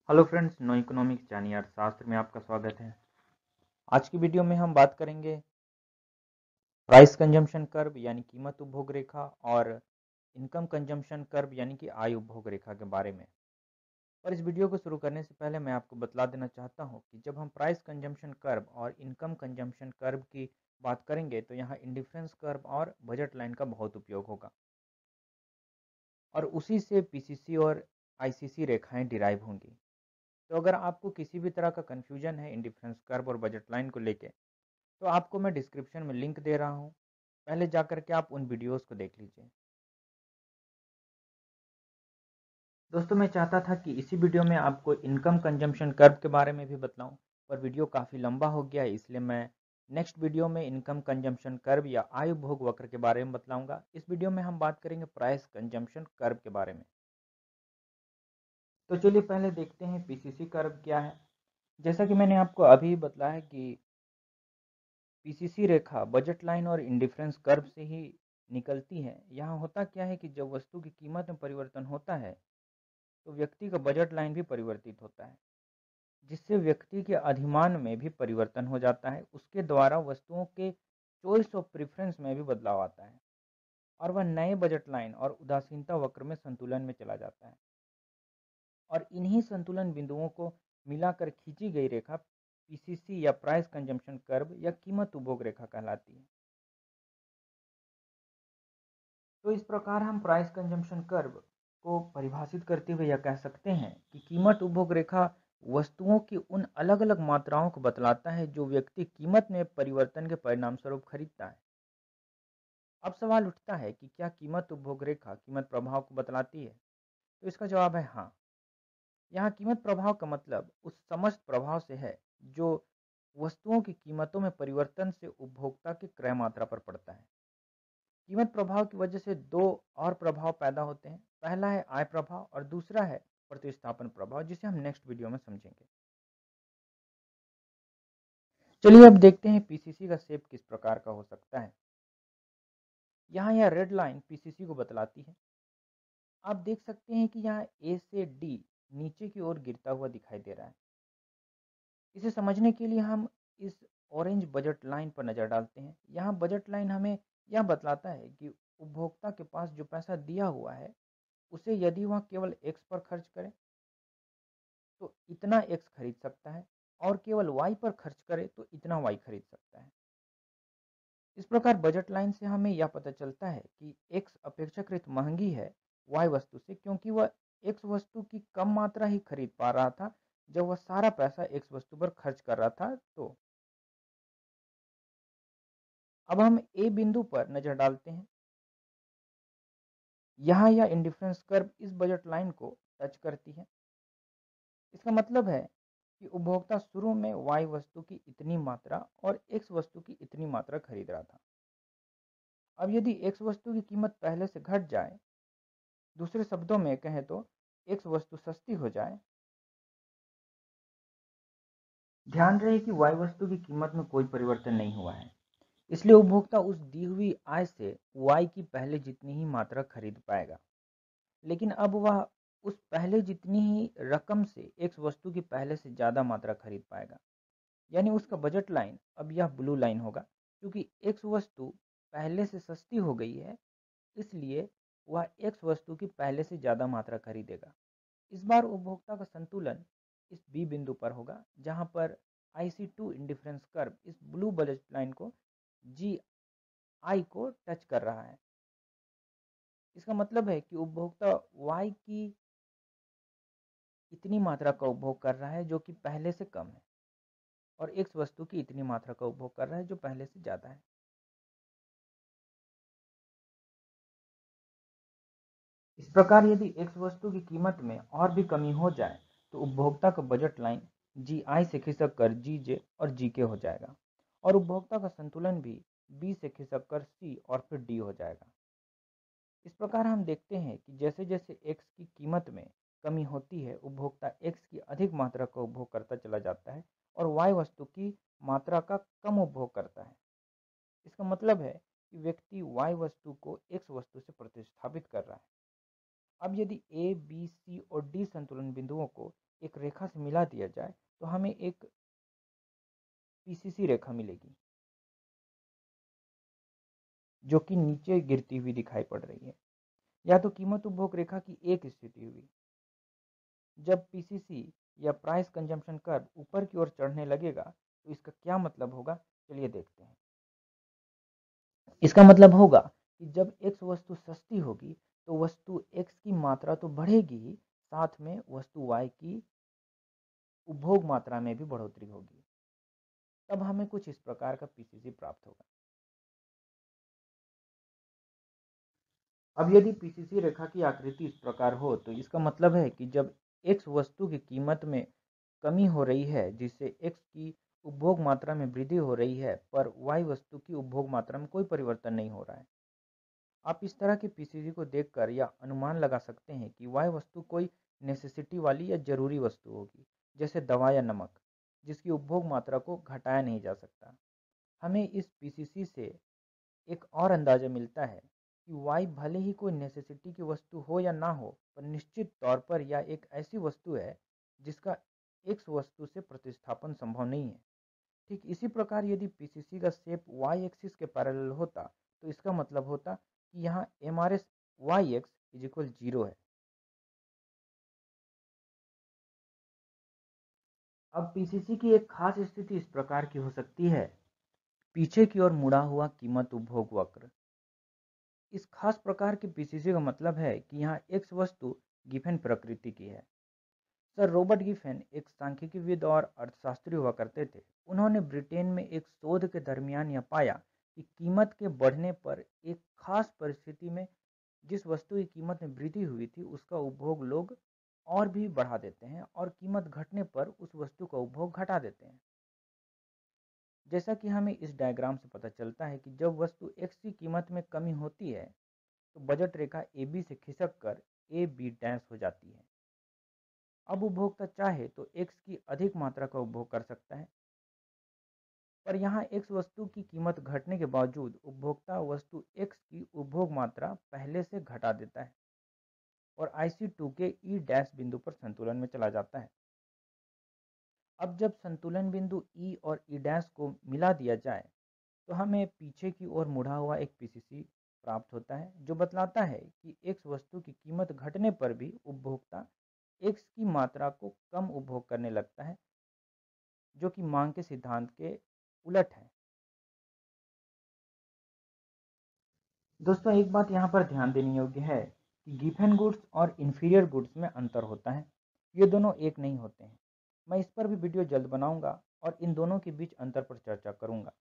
Hello friends, no economics यानी अर्थशास्त्र में आपका स्वागत है। आज की वीडियो में हम बात करेंगे प्राइस कंजम्पशन कर्व यानी कीमत उपभोग रेखा और इनकम कंजम्पशन कर्व यानी कि आय उपभोग रेखा के बारे में। और इस वीडियो को शुरू करने से पहले मैं आपको बतला देना चाहता हूं कि जब हम प्राइस कंजम्पशन कर्व और इनकम कंजम्पशन कर्व की बात करेंगे तो यहाँ इंडिफरेंस कर्व और बजट लाइन का बहुत उपयोग होगा और उसी से पीसीसी और आईसीसी रेखाएं डिराइव होंगी। तो अगर आपको किसी भी तरह का कन्फ्यूजन है इंडिफरेंस कर्व और बजट लाइन को लेके, तो आपको मैं डिस्क्रिप्शन में लिंक दे रहा हूँ, पहले जा कर के आप उन वीडियोस को देख लीजिए। दोस्तों, मैं चाहता था कि इसी वीडियो में आपको इनकम कंजम्पशन कर्व के बारे में भी बतलाऊं, पर वीडियो काफ़ी लंबा हो गया है, इसलिए मैं नेक्स्ट वीडियो में इनकम कंजम्पशन कर्व या आय उपभोग वक्र के बारे में बतलाऊंगा। इस वीडियो में हम बात करेंगे प्राइस कंजम्पशन कर्व के बारे में। तो चलिए पहले देखते हैं पीसीसी कर्व क्या है। जैसा कि मैंने आपको अभी बतलाया कि पीसीसी रेखा बजट लाइन और इंडिफरेंस कर्व से ही निकलती है। यहाँ होता क्या है कि जब वस्तु की कीमत में परिवर्तन होता है तो व्यक्ति का बजट लाइन भी परिवर्तित होता है, जिससे व्यक्ति के अधिमान में भी परिवर्तन हो जाता है। उसके द्वारा वस्तुओं के चॉइस ऑफ प्रेफरेंस में भी बदलाव आता है और वह नए बजट लाइन और उदासीनता वक्र में संतुलन में चला जाता है। और इन्हीं संतुलन बिंदुओं को मिलाकर खींची गई रेखा पीसीसी या प्राइस कंजम्पशन कर्व या कीमत उपभोग रेखा कहलाती है। तो इस प्रकार हम प्राइस कंजम्पशन कर्व को परिभाषित करते हुए यह कह सकते हैं कि कीमत उपभोग रेखा वस्तुओं की उन अलग अलग मात्राओं को बतलाता है जो व्यक्ति कीमत में परिवर्तन के परिणाम स्वरूप खरीदता है। अब सवाल उठता है कि क्या कीमत उपभोग रेखा कीमत प्रभाव को बतलाती है? तो इसका जवाब है हाँ। यहाँ कीमत प्रभाव का मतलब उस समस्त प्रभाव से है जो वस्तुओं की कीमतों में परिवर्तन से उपभोक्ता की क्रय मात्रा पर पड़ता है। कीमत प्रभाव की वजह से दो और प्रभाव पैदा होते हैं। पहला है आय प्रभाव और दूसरा है प्रतिस्थापन प्रभाव, जिसे हम नेक्स्ट वीडियो में समझेंगे। चलिए अब देखते हैं पीसीसी का शेप किस प्रकार का हो सकता है। यहाँ यह रेड लाइन पीसीसी को बतलाती है। आप देख सकते हैं कि यहाँ ए से डी नीचे की ओर गिरता हुआ दिखाई दे रहा है। इसे समझने के लिए हम इस ऑरेंज बजट लाइन पर नजर डालते हैं। यहाँ बजट लाइन हमें यह बतलाता है कि उपभोक्ता के पास जो पैसा दिया हुआ है उसे यदि वह केवल x पर खर्च करे तो इतना x खरीद सकता है और केवल y पर खर्च करे तो इतना y खरीद सकता है। इस प्रकार बजट लाइन से हमें यह पता चलता है कि x अपेक्षाकृत महंगी है y वस्तु से, क्योंकि वह x वस्तु की कम मात्रा ही खरीद पा रहा था जब वह सारा पैसा x वस्तु पर खर्च कर रहा था। तो अब हम ए बिंदु पर नजर डालते हैं। यहाँ यह इंडिफरेंस कर्व इस बजट लाइन को टच करती है। इसका मतलब है कि उपभोक्ता शुरू में y वस्तु की इतनी मात्रा और x वस्तु की इतनी मात्रा खरीद रहा था। अब यदि x वस्तु की कीमत पहले से घट जाए, दूसरे शब्दों में कहें तो x वस्तु सस्ती हो जाए, ध्यान रहे कि y वस्तु की कीमत में कोई परिवर्तन नहीं हुआ है, इसलिए उपभोक्ता उस दी हुई आय से y की पहले जितनी ही मात्रा खरीद पाएगा। लेकिन अब वह उस पहले जितनी ही रकम से x वस्तु की पहले से ज़्यादा मात्रा खरीद पाएगा। यानी उसका बजट लाइन अब यह ब्लू लाइन होगा। क्योंकि x वस्तु पहले से सस्ती हो गई है, इसलिए वह x वस्तु की पहले से ज़्यादा मात्रा खरीदेगा। इस बार उपभोक्ता का संतुलन इस बी बिंदु पर होगा, जहां पर IC2 इंडिफरेंस कर्व इस ब्लू बजट लाइन को जी आई को टच कर रहा है। इसका मतलब है कि उपभोक्ता y की इतनी मात्रा का उपभोग कर रहा है जो कि पहले से कम है और x वस्तु की इतनी मात्रा का उपभोग कर रहा है जो पहले से ज़्यादा है। इस प्रकार यदि x वस्तु की कीमत में और भी कमी हो जाए तो उपभोक्ता का बजट लाइन जी आई से खिसक कर जी जे और जी के हो जाएगा और उपभोक्ता का संतुलन भी बी से खिसक कर सी और फिर डी हो जाएगा। इस प्रकार हम देखते हैं कि जैसे जैसे x की कीमत में कमी होती है, उपभोक्ता x की अधिक मात्रा का उपभोग करता चला जाता है और y वस्तु की मात्रा का कम उपभोग करता है। इसका मतलब है कि व्यक्ति y वस्तु को x वस्तु से प्रतिस्थापित कर रहा है। अब यदि ए बी सी और डी संतुलन बिंदुओं को एक रेखा से मिला दिया जाए तो हमें एक पीसीसी रेखा मिलेगी जो कि नीचे गिरती हुई दिखाई पड़ रही है। या तो कीमत उपभोग रेखा की एक स्थिति हुई। जब पीसीसी या प्राइस कंजम्पशन कर्व ऊपर की ओर चढ़ने लगेगा तो इसका क्या मतलब होगा, चलिए देखते हैं। इसका मतलब होगा कि जब x वस्तु सस्ती होगी तो वस्तु x की मात्रा तो बढ़ेगी ही, साथ में वस्तु y की उपभोग मात्रा में भी बढ़ोतरी होगी। तब हमें कुछ इस प्रकार का पीसीसी प्राप्त होगा। अब यदि पीसीसी रेखा की आकृति इस प्रकार हो तो इसका मतलब है कि जब x वस्तु की कीमत में कमी हो रही है जिससे x की उपभोग मात्रा में वृद्धि हो रही है, पर y वस्तु की उपभोग मात्रा में कोई परिवर्तन नहीं हो रहा है। आप इस तरह के पीसीसी को देखकर यह अनुमान लगा सकते हैं कि y वस्तु कोई नेसेसिटी वाली या जरूरी वस्तु होगी, जैसे दवा या नमक, जिसकी उपभोग मात्रा को घटाया नहीं जा सकता। हमें इस पीसीसी से एक और अंदाजा मिलता है कि y भले ही कोई नेसेसिटी की वस्तु हो या ना हो, पर निश्चित तौर पर यह एक ऐसी वस्तु है जिसका x वस्तु से प्रतिस्थापन संभव नहीं है। ठीक इसी प्रकार यदि पीसीसी का शेप y एक्सिस के पैरेलल होता तो इसका मतलब होता कि यहाँ MRS yx इज इक्वल 0 है। अब पीसीसी की एक खास स्थिति इस प्रकार की हो सकती है, पीछे की ओर मुड़ा हुआ कीमत उपभोग वक्र। इस खास प्रकार के पीसीसी का मतलब है कि यहाँ x वस्तु गिफेन प्रकृति की है। सर रॉबर्ट गिफेन एक सांख्यिकीविद और अर्थशास्त्री हुआ करते थे। उन्होंने ब्रिटेन में एक शोध के दरमियान यह पाया कि कीमत के बढ़ने पर एक खास परिस्थिति में जिस वस्तु की कीमत में वृद्धि हुई थी उसका उपभोग लोग और भी बढ़ा देते हैं और कीमत घटने पर उस वस्तु का उपभोग घटा देते हैं। जैसा कि हमें इस डायग्राम से पता चलता है कि जब वस्तु x की कीमत में कमी होती है तो बजट रेखा AB से खिसक कर AB डैश हो जाती है। अब उपभोक्ता चाहे तो x की अधिक मात्रा का उपभोग कर सकता है, पर यहाँ x वस्तु की कीमत घटने के बावजूद उपभोक्ता वस्तु x की उपभोग मात्रा पहले से घटा देता है और IC2 के E डैश बिंदु पर संतुलन में चला जाता है। अब जब संतुलन बिंदु E और E डैश को मिला दिया जाए तो हमें पीछे की ओर मुड़ा हुआ एक पीसीसी प्राप्त होता है जो बतलाता है कि x वस्तु की कीमत घटने पर भी उपभोक्ता x की मात्रा को कम उपभोग करने लगता है, जो कि मांग के सिद्धांत के उलट है। दोस्तों एक बात यहाँ पर ध्यान देने योग्य है कि गिफेन गुड्स और इंफीरियर गुड्स में अंतर होता है। ये दोनों एक नहीं होते हैं। मैं इस पर भी वीडियो जल्द बनाऊंगा और इन दोनों के बीच अंतर पर चर्चा करूंगा।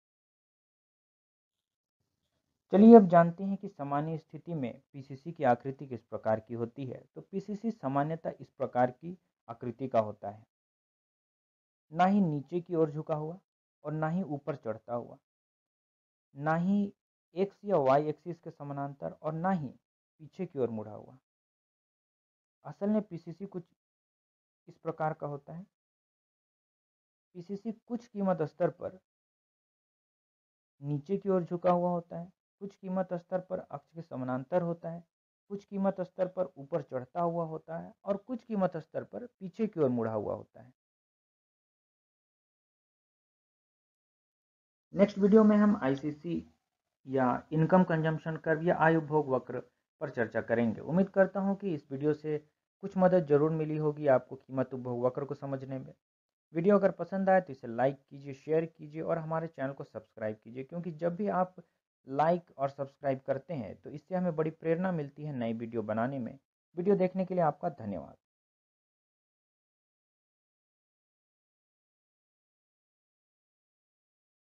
चलिए अब जानते हैं कि सामान्य स्थिति में पीसीसी की आकृति किस प्रकार की होती है। तो पीसीसी सामान्यतः इस प्रकार की आकृति का होता है, ना ही नीचे की ओर झुका हुआ और ना ही ऊपर चढ़ता हुआ, ना ही एक्स या वाई एक्सिस के समानांतर और ना ही पीछे की ओर मुड़ा हुआ। असल में पीसीसी कुछ इस प्रकार का होता है। पीसीसी कुछ कीमत स्तर पर नीचे की ओर झुका हुआ होता है, कुछ कीमत स्तर पर अक्ष के समानांतर होता है, कुछ कीमत स्तर पर ऊपर चढ़ता हुआ होता है और कुछ कीमत स्तर पर पीछे की ओर मुड़ा हुआ होता है। नेक्स्ट वीडियो में हम आईसीसी या इनकम कंजम्पशन कर्व या आय उपभोग वक्र पर चर्चा करेंगे। उम्मीद करता हूं कि इस वीडियो से कुछ मदद जरूर मिली होगी आपको कीमत उपभोग वक्र को समझने में। वीडियो अगर पसंद आए तो इसे लाइक कीजिए, शेयर कीजिए और हमारे चैनल को सब्सक्राइब कीजिए, क्योंकि जब भी आप लाइक और सब्सक्राइब करते हैं तो इससे हमें बड़ी प्रेरणा मिलती है नई वीडियो बनाने में। वीडियो देखने के लिए आपका धन्यवाद।